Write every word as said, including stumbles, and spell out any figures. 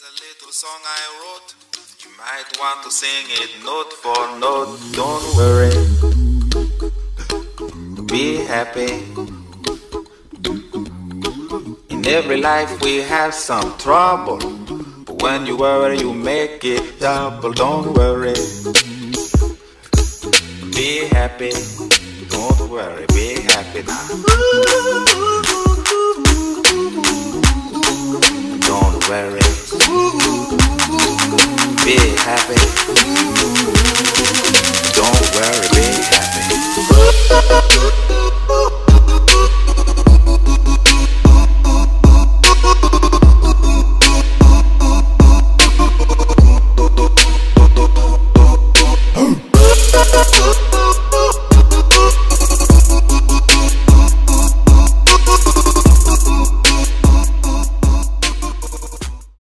a little song I wrote. You might want to sing it note for note. Don't worry, be happy. In every life we have some trouble, but when you worry you make it double. Don't worry, be happy. Don't worry, be happy now. Don't worry, be happy. Don't worry, be happy.